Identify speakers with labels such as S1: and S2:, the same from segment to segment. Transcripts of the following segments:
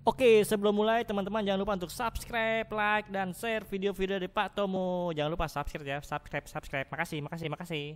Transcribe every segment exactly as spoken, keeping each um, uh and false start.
S1: Oke, sebelum mulai teman-teman jangan lupa untuk subscribe, like, dan share video-video dari Pak Tomo. Jangan lupa subscribe ya, subscribe, subscribe. Makasih, makasih, makasih.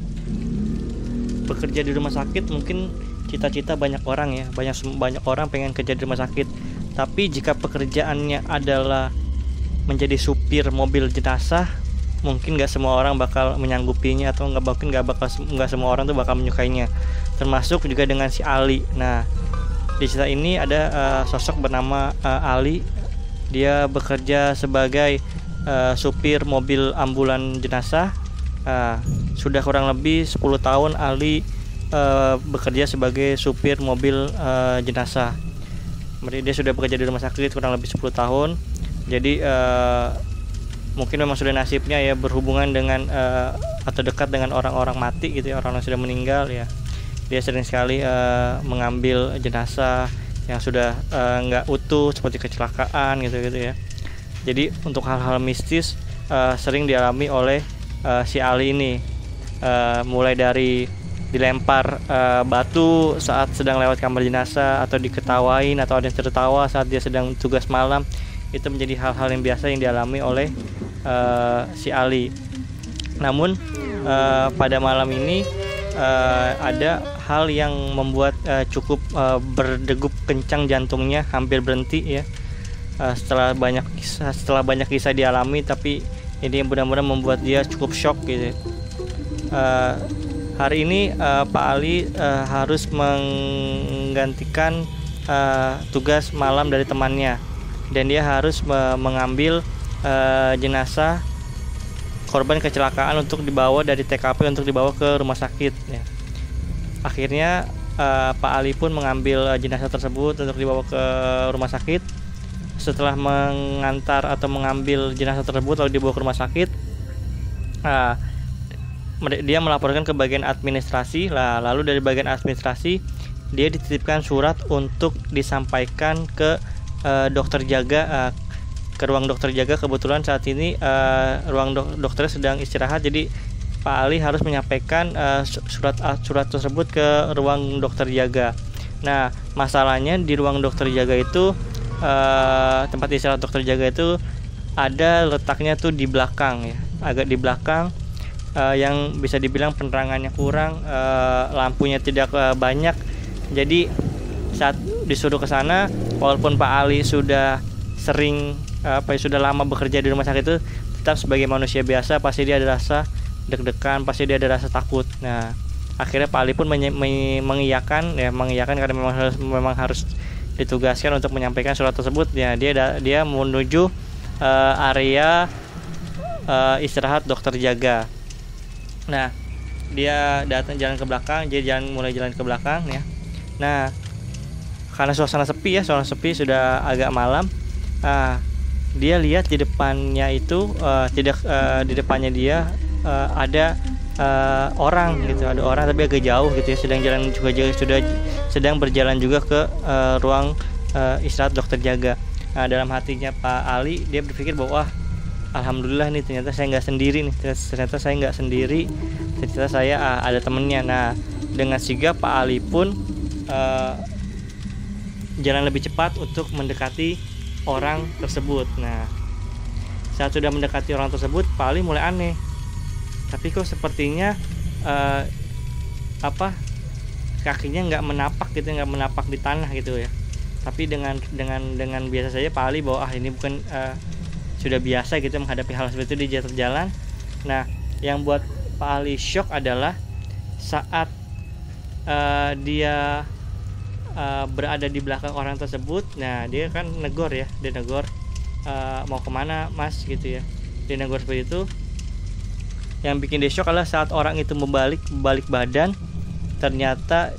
S1: Bekerja di rumah sakit mungkin cita-cita banyak orang ya, banyak banyak orang pengen kerja di rumah sakit. Tapi jika pekerjaannya adalah menjadi supir mobil jenazah, mungkin nggak semua orang bakal menyanggupinya atau nggak mungkin nggak bakal nggak semua orang tuh bakal menyukainya. Termasuk juga dengan si Ali. Nah, di cerita ini ada uh, sosok bernama uh, Ali. Dia bekerja sebagai uh, supir mobil ambulan jenazah. Uh, sudah kurang lebih sepuluh tahun Ali uh, bekerja sebagai supir mobil uh, jenazah. Dia sudah bekerja di rumah sakit kurang lebih sepuluh tahun. Jadi uh, mungkin memang sudah nasibnya ya berhubungan dengan uh, atau dekat dengan orang-orang mati gitu ya, orang yang sudah meninggal ya. Dia sering sekali uh, mengambil jenazah yang sudah nggak uh, utuh seperti kecelakaan gitu-gitu ya. Jadi untuk hal-hal mistis uh, sering dialami oleh uh, si Ali ini. Uh, mulai dari dilempar uh, batu saat sedang lewat kamar jenazah, atau diketawain atau ada yang tertawa saat dia sedang tugas malam. Itu menjadi hal-hal yang biasa yang dialami oleh uh, si Ali. Namun uh, pada malam ini uh, ada hal yang membuat uh, cukup uh, berdegup kencang jantungnya, hampir berhenti ya. Uh, setelah banyak kisah, setelah banyak kisah dialami, tapi ini benar-benar membuat dia cukup shock gitu. Uh, hari ini uh, Pak Ali uh, harus menggantikan uh, tugas malam dari temannya, dan dia harus me- mengambil uh, jenazah korban kecelakaan untuk dibawa dari T K P untuk dibawa ke rumah sakit ya. Akhirnya uh, Pak Ali pun mengambil uh, jenazah tersebut untuk dibawa ke rumah sakit. Setelah mengantar atau mengambil jenazah tersebut lalu dibawa ke rumah sakit, uh, dia melaporkan ke bagian administrasi lah. Lalu dari bagian administrasi dia dititipkan surat untuk disampaikan ke uh, dokter jaga, uh, ke ruang dokter jaga. Kebetulan saat ini uh, ruang dok- dokter sedang istirahat, jadi Pak Ali harus menyampaikan uh, surat surat tersebut ke ruang dokter jaga. Nah, masalahnya di ruang dokter jaga itu uh, tempat istirahat dokter jaga itu ada letaknya tuh di belakang ya, agak di belakang. Uh, yang bisa dibilang penerangannya kurang, uh, lampunya tidak uh, banyak. Jadi saat disuruh ke sana, walaupun Pak Ali sudah sering uh, apa sudah lama bekerja di rumah sakit itu, tetap sebagai manusia biasa pasti dia ada rasa deg-degan, pasti dia ada rasa takut. Nah, akhirnya Pak Ali pun menye- menye- mengiyakan ya, mengiyakan karena memang harus memang harus ditugaskan untuk menyampaikan surat tersebut. Ya, dia da- dia menuju uh, area uh, istirahat dokter jaga. Nah, dia datang jalan ke belakang, jadi jalan mulai jalan ke belakang ya. Nah, karena suasana sepi ya, suasana sepi sudah agak malam. Nah, dia lihat di depannya itu uh, tidak uh, di depannya dia uh, ada uh, orang gitu, ada orang tapi agak jauh gitu ya, sedang jalan juga sudah sedang berjalan juga ke uh, ruang uh, istirahat dokter jaga. Nah, dalam hatinya Pak Ali dia berpikir bahwa wah, alhamdulillah nih ternyata saya nggak sendiri nih, ternyata saya nggak sendiri, ternyata saya ah, ada temennya. Nah, dengan sigap Pak Ali pun uh, jalan lebih cepat untuk mendekati orang tersebut. Nah, saat sudah mendekati orang tersebut, Pak Ali mulai aneh. Tapi kok sepertinya uh, apa kakinya nggak menapak gitu, nggak menapak di tanah gitu ya. Tapi dengan dengan dengan biasa saja Pak Ali bahwa ah ini bukan uh, sudah biasa gitu menghadapi hal seperti itu di jalan. Nah, yang buat Pak Ali shock adalah saat uh, dia uh, berada di belakang orang tersebut. Nah, dia kan negor ya, dia negor uh, mau kemana mas gitu ya, dia negor seperti itu. Yang bikin dia shock adalah saat orang itu membalik balik badan, ternyata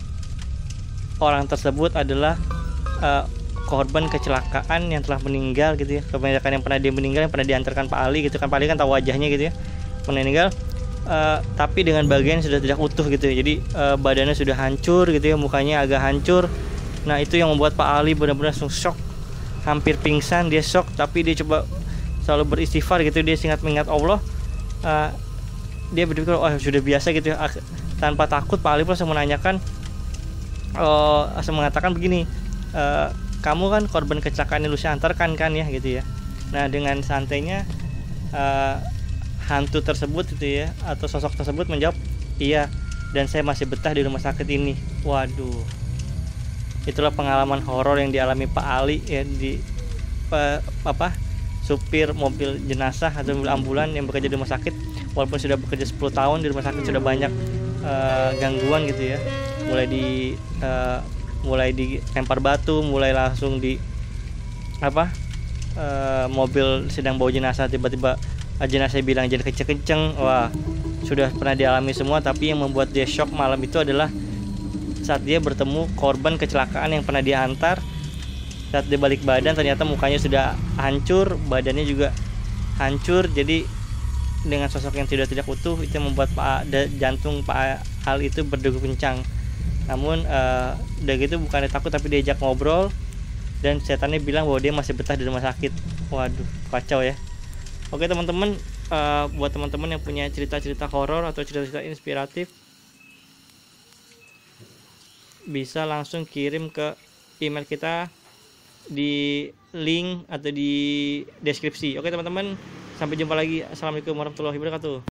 S1: orang tersebut adalah uh, korban kecelakaan yang telah meninggal gitu ya. Kebanyakan yang pernah dia meninggal, yang pernah diantarkan Pak Ali gitu kan. Pak Ali kan tahu wajahnya gitu ya, meninggal uh, tapi dengan bagian sudah tidak utuh gitu ya. Jadi uh, badannya sudah hancur gitu ya, mukanya agak hancur. Nah, itu yang membuat Pak Ali benar-benar shock, hampir pingsan. Dia shock tapi dia coba selalu beristighfar gitu, dia ingat mengingat Allah. uh, dia berpikir oh sudah biasa gitu ya. Tanpa takut Pak Ali pun langsung menanyakan, uh, langsung mengatakan begini, uh, kamu kan korban kecelakaan yang Lucy antarkan kan ya gitu ya. Nah dengan santainya uh, hantu tersebut itu ya, atau sosok tersebut menjawab, iya, dan saya masih betah di rumah sakit ini. Waduh, itulah pengalaman horor yang dialami Pak Ali ya, di pa, apa supir mobil jenazah atau mobil ambulan yang bekerja di rumah sakit. Walaupun sudah bekerja sepuluh tahun di rumah sakit, sudah banyak uh, gangguan gitu ya, mulai di uh, mulai dilempar batu, mulai langsung di apa uh, mobil sedang bawa jenazah, tiba-tiba jenazah bilang jadi kenceng-kenceng. Wah, sudah pernah dialami semua. Tapi yang membuat dia shock malam itu adalah saat dia bertemu korban kecelakaan yang pernah diantar. Saat dia balik badan, ternyata mukanya sudah hancur, badannya juga hancur. Jadi dengan sosok yang tidak tidak utuh, itu membuat Pak jantung Pak Al itu berdegup kencang. Namun uh, udah gitu bukannya takut, tapi diajak ngobrol, dan setannya bilang bahwa dia masih betah di rumah sakit. Waduh, kacau ya. Oke teman-teman, uh, buat teman-teman yang punya cerita-cerita horor atau cerita-cerita inspiratif, bisa langsung kirim ke email kita di link atau di deskripsi. Oke teman-teman, sampai jumpa lagi. Assalamualaikum warahmatullahi wabarakatuh.